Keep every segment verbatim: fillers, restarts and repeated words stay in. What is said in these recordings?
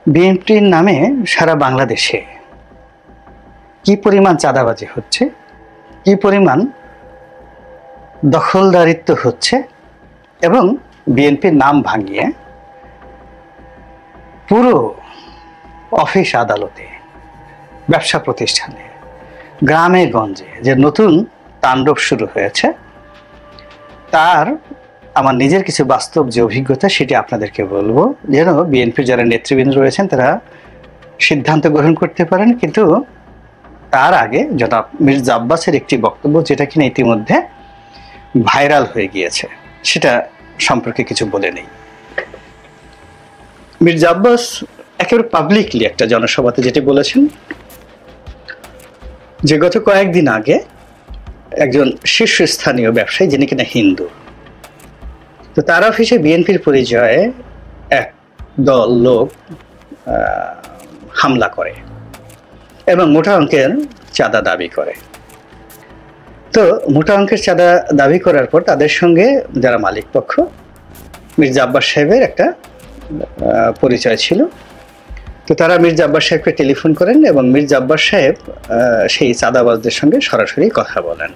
বিএনপির নামে সারা বাংলাদেশে কি পরিমাণ চাঁদাবাজি হচ্ছে, কি পরিমাণ দখলদারিত্ব হচ্ছে এবং বিএনপির নাম ভাঙিয়ে পুরো অফিস আদালতে, ব্যবসা প্রতিষ্ঠানে, গ্রামে গঞ্জে যে নতুন তাণ্ডব শুরু হয়েছে, তার আমার নিজের কিছু বাস্তব যে অভিজ্ঞতা সেটি আপনাদেরকে বলবো, যেন বিএনপির যারা নেতৃবৃন্দ রয়েছেন তারা সিদ্ধান্ত গ্রহণ করতে পারেন। কিন্তু তার আগে জনাব মির্জা আব্বাসের একটি বক্তব্য, যেটা কিনা ইতিমধ্যে ভাইরাল হয়ে গিয়েছে, সেটা সম্পর্কে কিছু বলে নেই। মির্জা আব্বাস একেবারে পাবলিকলি একটা জনসভাতে যেটি বলেছেন যে গত কয়েকদিন আগে একজন শীর্ষস্থানীয় ব্যবসায়ী, যিনি কিনা হিন্দু, তো তার অফিসে বিএনপির পরিচয়ে এক দল লোক হামলা করে এবং মোটা অঙ্কের চাঁদা দাবি করে। তো মোটা অঙ্কের চাঁদা দাবি করার পর তাদের সঙ্গে যারা মালিক পক্ষ, মির্জা আব্বাস সাহেবের একটা পরিচয় ছিল। তো তারা মির্জা আব্বাস সাহেবকে টেলিফোন করেন এবং মির্জা আব্বাস সাহেব সেই চাঁদাবাজদের সঙ্গে সরাসরি কথা বলেন।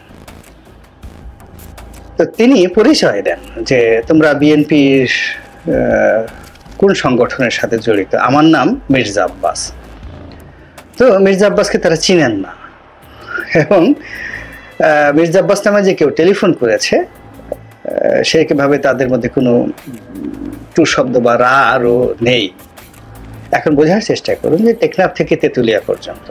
তো তিনি পরিচয় দেন যে তোমরা বিএনপির কোন সংগঠনের সাথে জড়িত, আমার নাম মির্জা আব্বাস। তো মির্জা আব্বাসকে তারা চিনেন না এবং মির্জা আব্বাস নামে যে কেউ টেলিফোন করেছে সেভাবে তাদের মধ্যে কোনো টু শব্দ বা রা আরও নেই। এখন বোঝার চেষ্টা করুন যে টেকনাফ থেকে তেঁতুলিয়া পর্যন্ত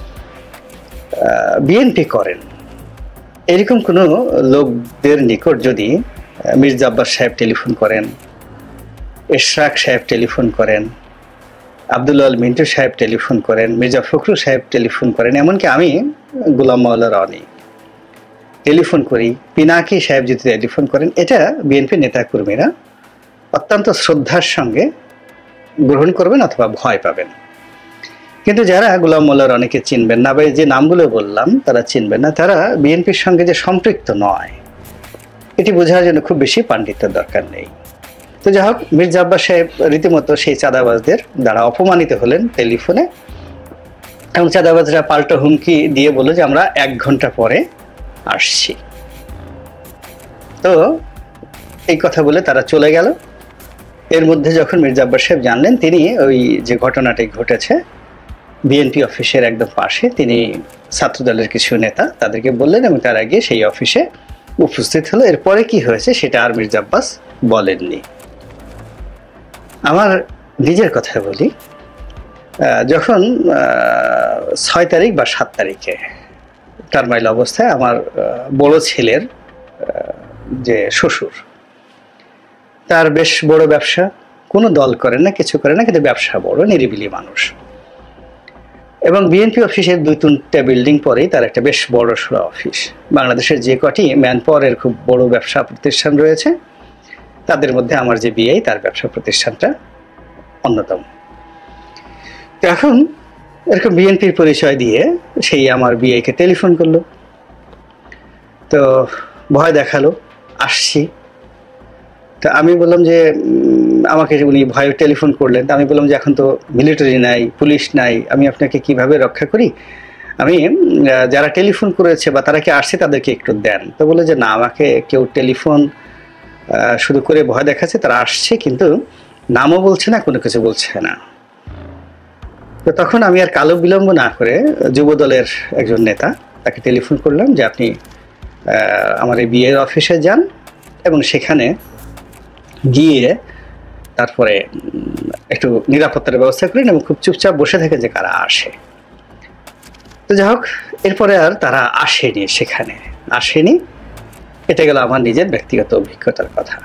বিএনপি করেন এরকম কোনো লোকদের নিকট যদি মির্জা আব্বাস সাহেব টেলিফোন করেন, ইশরাক সাহেব টেলিফোন করেন, আব্দুল মিন্টু সাহেব টেলিফোন করেন, মির্জা ফখরুল সাহেব টেলিফোন করেন, এমনকি আমি গোলাম মাওলা রনি টেলিফোন করি, পিনাকি সাহেব যদি টেলিফোন করেন, এটা বিএনপি নেতাকর্মীরা অত্যন্ত শ্রদ্ধার সঙ্গে গ্রহণ করবেন অথবা ভয় পাবেন। কিন্তু যারা গোলাম মোল্লা রনিকে চিনবেন না বা যে নামগুলো বললাম তারা চিনবেন না, তারা বিএনপির সঙ্গে যে সম্পৃক্ত নয় এটি বোঝার জন্য খুব বেশি পাণ্ডিত্যের দরকার নেই। তো যাই হোক, মির্জা আব্বাস সাহেব রীতিমতো সেই চাঁদাবাজদের দ্বারা অপমানিত হলেন টেলিফোনে এবং চাঁদাবাজরা পাল্টা হুমকি দিয়ে বলল যে আমরা এক ঘন্টা পরে আসছি। তো এই কথা বলে তারা চলে গেল। এর মধ্যে যখন মির্জা আব্বাস সাহেব জানলেন, তিনি ওই যে ঘটনাটি ঘটেছে বিএনপি অফিসের একদম পাশে, তিনি ছাত্রদলের কিছু নেতা তাদেরকে বললেন এবং তারা গিয়ে সেই অফিসে উপস্থিত হলো। এরপরে কি হয়েছে সেটা আর মির্জা আব্বাস বলেননি। আমার নিজের কথা বলি, যখন ছয় তারিখ বা সাত তারিখে টার্মাইল অবস্থায় আমার বড় ছেলের যে শ্বশুর, তার বেশ বড় ব্যবসা, কোনো দল করে না, কিছু করে না, কিন্তু ব্যবসা বড়, নিরিবিলি মানুষ, এবং বিএনপি অফিসের দুই তিনটা বিল্ডিং পরেই তার একটা বেশ বড় সড়ো অফিস। বাংলাদেশের যে কটি ম্যান পাওয়ারের খুব বড় ব্যবসা প্রতিষ্ঠান রয়েছে তাদের মধ্যে আমার যে বিআই, তার ব্যবসা প্রতিষ্ঠানটা অন্যতম। তো এখন এরকম বিএনপির পরিচয় দিয়ে সেই আমার বিআইকে টেলিফোন করলো, তো ভয় দেখালো, আসছি। তা আমি বললাম যে আমাকে উনি ভয়ে টেলিফোন করলেন, তা আমি বললাম যে এখন তো মিলিটারি নাই, পুলিশ নাই, আমি আপনাকে কিভাবে রক্ষা করি, আমি যারা টেলিফোন করেছে বা তারা কি আসছে তাদেরকে একটু দেন। তো বলে যে না, আমাকে কেউ টেলিফোন শুরু করে ভয় দেখাচ্ছে, তারা আসছে কিন্তু নামও বলছে না, কোনো কিছু বলছে না। তো তখন আমি আর কালো বিলম্ব না করে যুব দলের একজন নেতা, তাকে টেলিফোন করলাম যে আপনি আমার এই বিয়ের অফিসে যান এবং সেখানে গিয়ে তারপরে একটু নিরাপত্তার ব্যবস্থা করেন এবং খুব চুপচাপ বসে থাকে যে কারা আসে। তো যাই হোক, এরপরে আর তারা আসেনি, সেখানে আসেনি। এটা গেল আমার নিজের ব্যক্তিগত অভিজ্ঞতার কথা।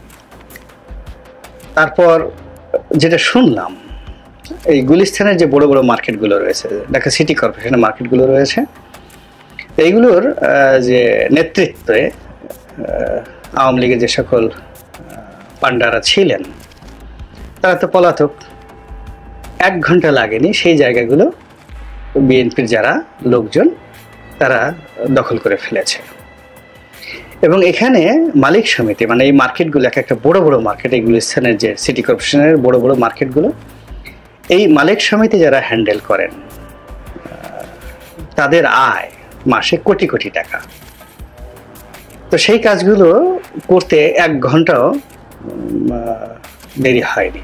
তারপর যেটা শুনলাম, এই গুলিস্তানের যে বড় বড় মার্কেটগুলো রয়েছে, ঢাকা সিটি কর্পোরেশনের মার্কেটগুলো রয়েছে, এইগুলোর যে নেতৃত্বে আওয়ামী লীগের যে সকল পান্ডারা ছিলেন তারা তো পলাতক। এক ঘন্টা লাগেনি সেই জায়গাগুলো বিএনপির যারা লোকজন তারা দখল করে ফেলেছে এবং এখানে মালিক সমিতি, মানে এই মার্কেটগুলো এক একটা বড় বড় মার্কেট, এই গুলিস্তানের যে সিটি কর্পোরেশনের বড় বড় মার্কেটগুলো, এই মালিক সমিতি যারা হ্যান্ডেল করেন তাদের আয় মাসে কোটি কোটি টাকা। তো সেই কাজগুলো করতে এক ঘন্টাও দেরি হয়নি।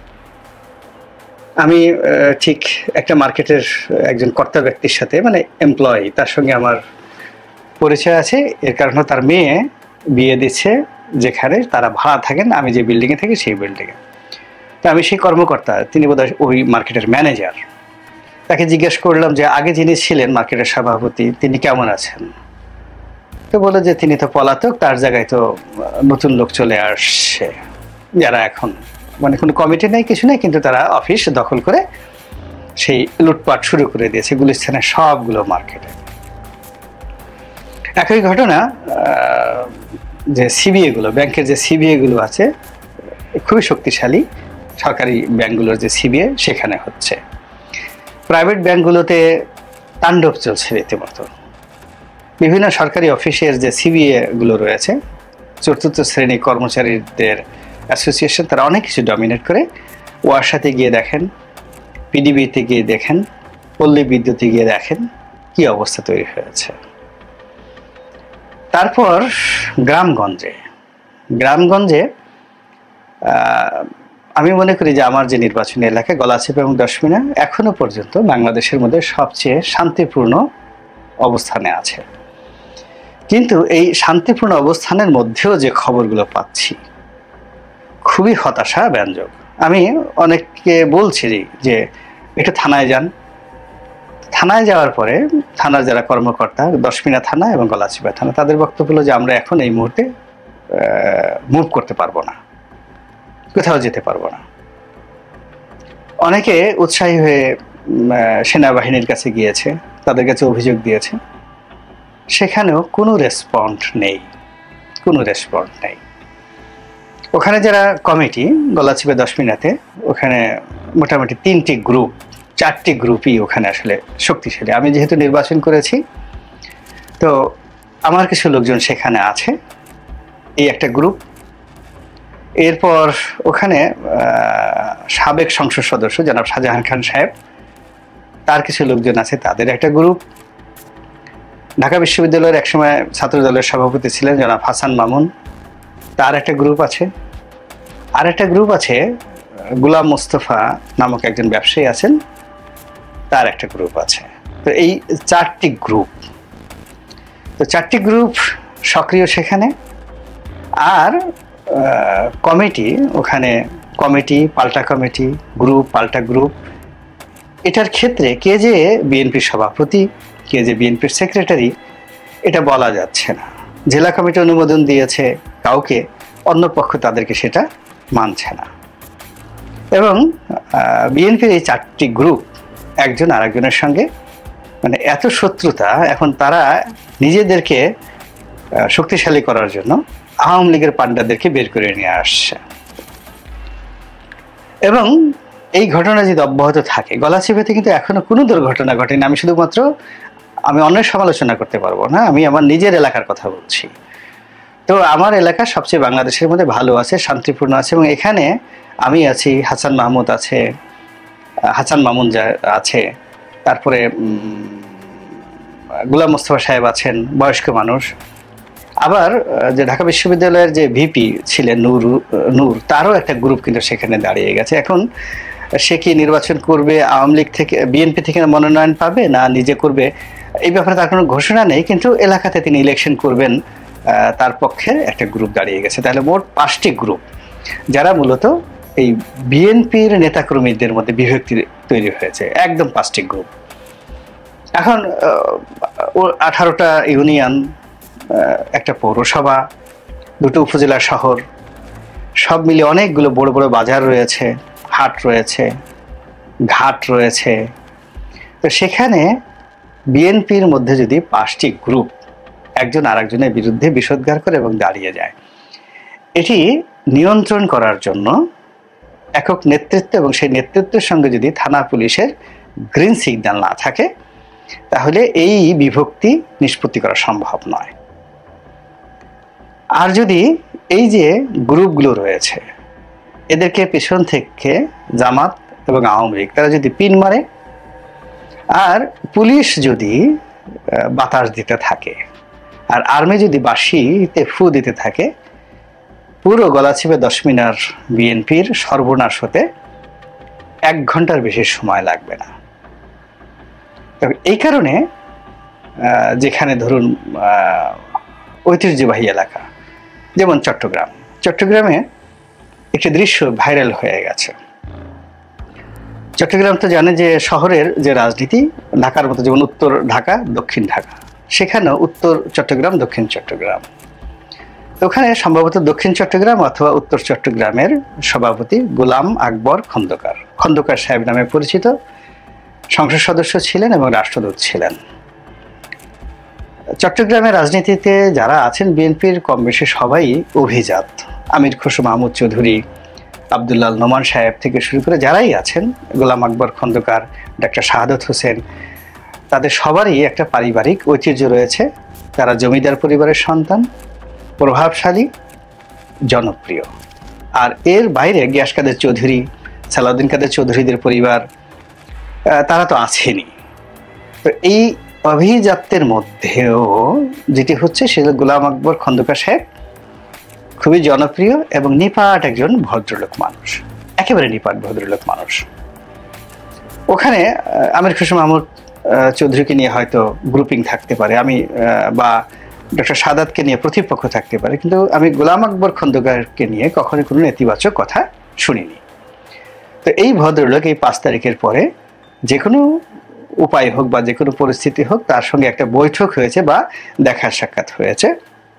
আমি ঠিক একটা মার্কেটের একজন কর্তা ব্যক্তির সাথে, মানে এমপ্লয়ি, তার সঙ্গে আমার পরিচয় আছে। এর কারণে তার মেয়ে বিয়ে দিচ্ছে যেখানে তারা ভাড়া থাকেন, আমি যে বিল্ডিংয়ে থাকি সেই বিল্ডিংয়ে। তো আমি সেই কর্মকর্তা, তিনি বোধহয় ওই মার্কেটের ম্যানেজার। তাকে জিজ্ঞেস করলাম যে আগে যিনি ছিলেন মার্কেটের সভাপতি তিনি কেমন আছেন। তো বলে যে তিনি তো পলাতক, তার জায়গায় তো নতুন লোক চলে আসছে, যারা এখন মানে কোনো কমিটি নেই, কিছু নেই, কিন্তু তারা অফিস দখল করে সেই লুটপাট শুরু করে দিয়েছে গুলিস্তানের সবগুলো মার্কেটে। একই ঘটনা যে সিবিএ গুলো, ব্যাংকের যে সিবিএ গুলো আছে খুবই শক্তিশালী, সরকারি ব্যাংকগুলোর যে সিবিএ সেখানে হচ্ছে। প্রাইভেট ব্যাংকগুলোতে তাণ্ডব চলছে রীতিমতো। বিভিন্ন সরকারি অফিসের যে সিবিএ গুলো রয়েছে, চতুর্থ শ্রেণী কর্মচারীদের অ্যাসোসিয়েশন, তারা অনেক কিছু ডমিনেট করে। ওয়াসাতে গিয়ে দেখেন, পিডিবিতে গিয়ে দেখেন, পল্লী বিদ্যুতে গিয়ে দেখেন কি অবস্থা তৈরি হয়েছে। তারপর গ্রামগঞ্জে গ্রামগঞ্জে আমি মনে করি যে আমার যে নির্বাচনী এলাকা গলাচিপা এবং দশমিনা এখনো পর্যন্ত বাংলাদেশের মধ্যে সবচেয়ে শান্তিপূর্ণ অবস্থানে আছে। কিন্তু এই শান্তিপূর্ণ অবস্থানের মধ্যেও যে খবরগুলো পাচ্ছি খুবই হতাশা ব্যঞ্জক। আমি অনেককে বলছি যে একটু থানায় যান। থানায় যাওয়ার পরে থানার যারা কর্মকর্তা, দশমিনা থানা এবং গলাচিপা থানা, তাদের বক্তব্য হলো যে আমরা এখন এই মুহূর্তে মুভ করতে পারবো না, কোথাও যেতে পারবো না। অনেকে উৎসাহী হয়ে সেনাবাহিনীর কাছে গিয়েছে, তাদের কাছে অভিযোগ দিয়েছে, সেখানেও কোনো রেসপন্ড নেই, কোনো রেসপন্ড নেই। ওখানে যারা কমিটি গলাচিপা দশমিনাতে, ওখানে মোটামুটি তিনটি গ্রুপ, চারটি গ্রুপই ওখানে আসলে শক্তিশালী। আমি যেহেতু নির্বাচন করেছি, তো আমার কিছু লোকজন সেখানে আছে, এই একটা গ্রুপ। এরপর ওখানে সাবেক সংসদ সদস্য জনাব শাহজাহান খান সাহেব, তার কিছু লোকজন আছে, তাদের একটা গ্রুপ। ঢাকা বিশ্ববিদ্যালয়ের একসময় ছাত্র দলের সভাপতি ছিলেন জনাব হাসান মামুন, তার একটা গ্রুপ আছে। আর একটা গ্রুপ আছে গোলাম মোস্তফা নামক একজন ব্যবসায়ী আছেন, তার একটা গ্রুপ আছে। তো এই চারটি গ্রুপ, তো চারটি গ্রুপ সক্রিয় সেখানে। আর কমিটি, ওখানে কমিটি পাল্টা কমিটি, গ্রুপ পাল্টা গ্রুপ। এটার ক্ষেত্রে কে যে বিএনপির সভাপতি, কে যে বিএনপির সেক্রেটারি, এটা বলা যাচ্ছে না। জেলা কমিটি অনুমোদন দিয়েছে কাউকে, অন্য পক্ষ তাদেরকে সেটা মানছে না। এবং বিএনপির এই চারটি গ্রুপ একজন আরেকজনের সঙ্গে মানে এত শত্রুতা, এখন তারা নিজেদেরকে শক্তিশালী করার জন্য আওয়ামী লীগের পান্ডাদেরকে বের করে নিয়ে আসছে। এবং এই ঘটনা যদি অব্যাহত থাকে, গলাচিপাতে কিন্তু এখনো কোনো দুর্ঘটনা ঘটেনি। আমি শুধুমাত্র আমি অন্যের সমালোচনা করতে পারবো না, আমি আমার নিজের এলাকার কথা বলছি। তো আমার এলাকা সবচেয়ে বাংলাদেশের মধ্যে ভালো আছে, শান্তিপূর্ণ আছে। এবং এখানে আমি আছি, হাসান মাহমুদ আছে, হাসান মামুন আছে, তারপরে গোলাম মোস্তফা সাহেব আছেন, বয়স্ক মানুষ। আবার যে ঢাকা বিশ্ববিদ্যালয়ের যে ভিপি ছিলেন নূর নূর তারও একটা গ্রুপ কিন্তু সেখানে দাঁড়িয়ে গেছে। এখন সে কি নির্বাচন করবে, আওয়ামী লীগ থেকে বিএনপি থেকে মনোনয়ন পাবে না নিজে করবে, এই ব্যাপারে তার কোনো ঘোষণা নেই। কিন্তু এলাকাতে তিনি ইলেকশন করবেন, তার পক্ষে একটা গ্রুপ দাঁড়িয়ে গেছে। তাহলে মোট পাঁচটি গ্রুপ, যারা মূলত এই বিএনপির নেতাকর্মীদের মধ্যে বিভক্তি তৈরি হয়েছে, একদম পাঁচটি গ্রুপ। এখন আঠারোটা ইউনিয়ন, একটা পৌরসভা, দুটো উপজেলা শহর, সব মিলে অনেকগুলো বড় বড় বাজার রয়েছে, হাট রয়েছে, ঘাট রয়েছে। তো সেখানে বিএনপির মধ্যে যদি পাঁচটি গ্রুপ একজন আরেকজনের বিরুদ্ধে বিষোদ্গার করে এবং দাঁড়িয়ে যায়, এটি নিয়ন্ত্রণ করার জন্য একক নেতৃত্ব এবং সেই নেতৃত্বের সঙ্গে যদি থানা পুলিশের গ্রিন সিগন্যাল না থাকে, তাহলে এই বিভক্তি নিষ্পত্তি করা সম্ভব নয়। আর যদি এই যে গ্রুপগুলো রয়েছে এদেরকে পেছন থেকে জামাত এবং আওয়ামী লীগ তারা যদি পিন মারে আর পুলিশ যদি বাতাস দিতে থাকে আর আর্মি যদি বাঁশিতে ফু দিতে থাকে, পুরো গলাচিপে দশ মিনার বিএনপির সর্বনাশ হতে এক ঘন্টার বেশি সময় লাগবে না। এই কারণে যেখানে ধরুন ঐতিহ্যবাহী এলাকা যেমন চট্টগ্রাম, চট্টগ্রামে একটি দৃশ্য ভাইরাল হয়ে গেছে। চট্টগ্রাম তো জানে যে শহরের যে রাজনীতি ঢাকার মতো, যেমন উত্তর ঢাকা দক্ষিণ ঢাকা, সেখানেও উত্তর চট্টগ্রাম দক্ষিণ চট্টগ্রাম। ওখানে সম্ভবত দক্ষিণ চট্টগ্রাম অথবা উত্তর চট্টগ্রামের সভাপতি গোলাম আকবর খন্দকার, খন্দকার সাহেব নামে পরিচিত, সংসদ সদস্য ছিলেন এবং রাষ্ট্রদূত ছিলেন। চট্টগ্রামের রাজনীতিতে যারা আছেন বিএনপির কম বেশি সবাই অভিজাত। আমির খসরু মাহমুদ চৌধুরী, আব্দুল্লাহ নোমান সাহেব থেকে শুরু করে যারাই আছেন, গোলাম আকবর খন্দকার, ডাক্তার শাহাদত হোসেন, তাদের সবারই একটা পারিবারিক ঐতিহ্য রয়েছে। তারা জমিদার পরিবারের সন্তান, প্রভাবশালী, জনপ্রিয়। আর এর বাইরে গিয়াস কাদের চৌধুরী, সালাউদ্দিন কাদের চৌধুরীদের পরিবার, তারা তো আছেনই। তো এই অভিজাত্যের মধ্যেও যেটি হচ্ছে সেটা গোলাম আকবর খন্দকার সাহেব খুবই জনপ্রিয় এবং নিপাট একজন ভদ্রলোক মানুষ, একেবারে নিপাট ভদ্রলোক মানুষ। ওখানে আমির খসরু মাহমুদ চৌধুরীকে নিয়ে হয়তো গ্রুপিং থাকতে পারে, আমি বা ডক্টর সাদাতকে নিয়ে প্রতিপক্ষ থাকতে পারে, কিন্তু আমি গোলাম আকবর খন্দকারকে নিয়ে কখনো কোনো নেতিবাচক কথা শুনিনি। তো এই ভদ্রলোক এই পাঁচ তারিখের পরে যে কোনো উপায় হোক বা যে কোনো পরিস্থিতি হোক তার সঙ্গে একটা বৈঠক হয়েছে বা দেখা সাক্ষাৎ হয়েছে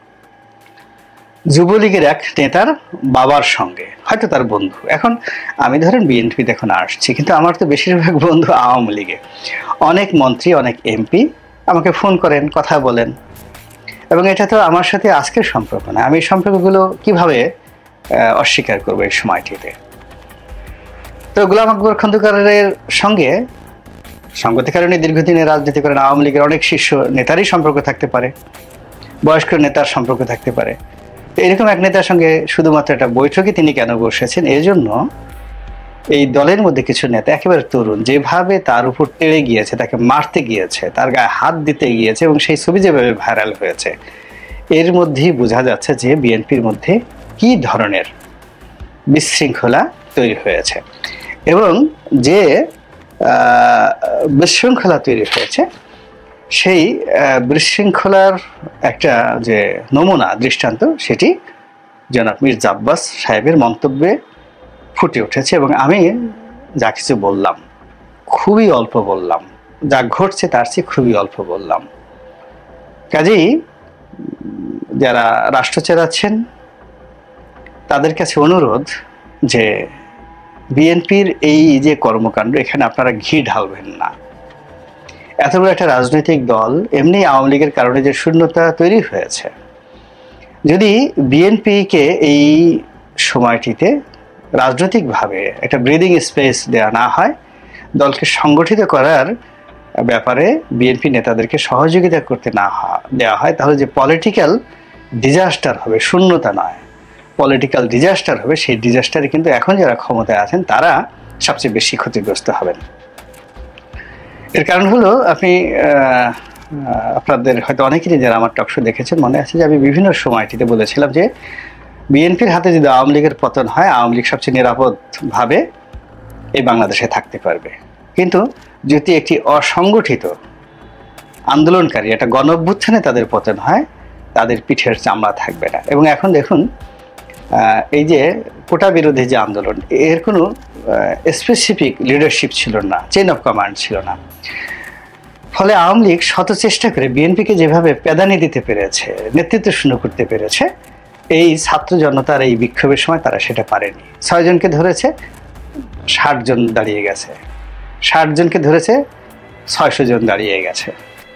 যুবলীগের এক নেতার বাবার সঙ্গে, হয়তো তার বন্ধু। এখন আমি ধরেন বিএনপিতে এখন আসছি, কিন্তু আমার তো বেশিরভাগ বন্ধু আওয়ামী লীগে। অনেক মন্ত্রী, অনেক এমপি আমাকে ফোন করেন, কথা বলেন, এবং এটা তো আমার সাথে আজকের সম্পর্ক না। আমি এই সম্পর্কগুলো কিভাবে অস্বীকার করবো এই সময়টিতে? তো গোলাম আকবর খন্দকারের সঙ্গে সঙ্গতি কারণে দীর্ঘদিনের রাজনীতি করেন, আওয়ামী লীগের অনেক শীর্ষ নেতারই সম্পর্ক থাকতে পারে, বয়স্ক নেতার সম্পর্ক থাকতে পারে। তো এরকম এক নেতার সঙ্গে শুধুমাত্র একটা বৈঠকে তিনি কেন বসেছেন? এই জন্য এই দলের মধ্যে কিছু নেতা একেবারে তরুণ যেভাবে তার উপর তেড়ে গিয়েছে, তাকে মারতে গিয়েছে, তার গায়ে হাত দিতে গিয়েছে, এবং সেই ছবি যেভাবে ভাইরাল হয়েছে, এর মধ্যেই বোঝা যাচ্ছে যে বিএনপির মধ্যে কি ধরনের বিশৃঙ্খলা তৈরি হয়েছে। এবং যে বিশৃঙ্খলা তৈরি হয়েছে সেই বিশৃঙ্খলার একটা যে নমুনা, দৃষ্টান্ত, সেটি জনাব মির্জা আব্বাস সাহেবের মন্তব্যে ফুটে উঠেছে। এবং আমি যা কিছু বললাম খুবই অল্প বললাম, যা ঘটছে তার চেয়ে খুবই অল্প বললাম। কাজেই যারা রাষ্ট্র চালাচ্ছেন তাদের কাছে অনুরোধ যে বিএনপির এই যে কর্মকাণ্ড, এখানে আপনারা ঘি ঢালবেন না। এত বড় একটা রাজনৈতিক দল, এমনি আওয়ামী লীগের কারণে যে শূন্যতা তৈরি হয়েছে, যদি বিএনপিকে এই সময়টিতে রাজনৈতিকভাবে একটা ব্রিদিং স্পেস দেওয়া না হয়, দলকে সংগঠিত করার ব্যাপারে বিএনপি নেতাদেরকে সহযোগিতা করতে না দেওয়া হয়, তাহলে যে পলিটিক্যাল ডিজাস্টার হবে, শূন্যতা নয়, পলিটিক্যাল ডিজাস্টার হবে। সেই ডিজাস্টারে কিন্তু এখন যারা ক্ষমতায় আছেন তারা সবচেয়ে বেশি ক্ষতিগ্রস্ত হবেন। এর কারণ হলো, আপনি আপনাদের হয়তো অনেকেরই যারা আমার টকশো দেখেছেন মনে আছে যে আমি বিভিন্ন সময়টিতে বলেছিলাম যে বিএনপির হাতে যদি আওয়ামী লীগের পতন হয়, আওয়ামী লীগ সবচেয়ে নিরাপদভাবে এই বাংলাদেশে থাকতে পারবে। কিন্তু যদি একটি অসংগঠিত আন্দোলনকারী, একটা গণ অভ্যুত্থানে তাদের পতন হয়, তাদের পিঠের চামড়া থাকবে না। এবং এখন দেখুন, এই যে কোটা বিরোধী যে আন্দোলন, এর কোনো স্পেসিফিক লিডারশিপ ছিল না, চেইন অফ কমান্ড ছিল না। ফলে আওয়ামী লীগ শত চেষ্টা করে বিএনপিকে যেভাবে প্যাদানি দিতে পেরেছে, নেতৃত্ব শূন্য করতে পেরেছে, এই ছাত্র জনতার এই বিক্ষোভের সময় তারা সেটা পারেনি। ছয় জনকে ধরেছে, ষাট জন দাঁড়িয়ে গেছে, ষাট জনকে ধরেছে, ছয়শো জন দাঁড়িয়ে গেছে।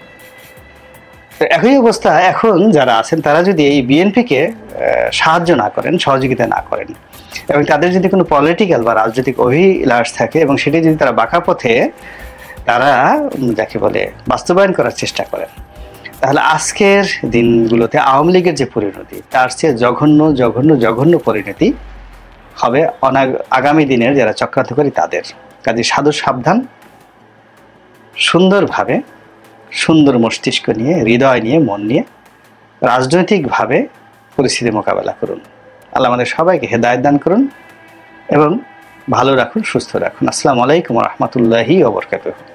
তো একই অবস্থা এখন যারা আছেন তারা যদি এই বিএনপিকে সাহায্য না করেন, সহযোগিতা না করেন, এবং তাদের যদি কোনো পলিটিক্যাল বা রাজনৈতিক অভিলাষ থাকে এবং সেটি যদি তারা বাঁকা পথে তারা যাকে বলে বাস্তবায়ন করার চেষ্টা করেন, তাহলে আজকের দিনগুলোতে আওয়ামী লীগের যে পরিণতি, তার চেয়ে জঘন্য জঘন্য জঘন্য পরিণতি হবে আগামী দিনের যারা চক্রান্ত করি তাদের। কাজে সাধু সাবধান, সুন্দরভাবে সুন্দর মস্তিষ্ক নিয়ে, হৃদয় নিয়ে, মন নিয়ে রাজনৈতিকভাবে পরিস্থিতি মোকাবেলা করুন। আল্লাহ আমাদের সবাইকে হেদায়েত দান করুন এবং ভালো রাখুন, সুস্থ রাখুন। আসসালামু আলাইকুম ওয়া রাহমাতুল্লাহি ওয়া বারাকাতুহু।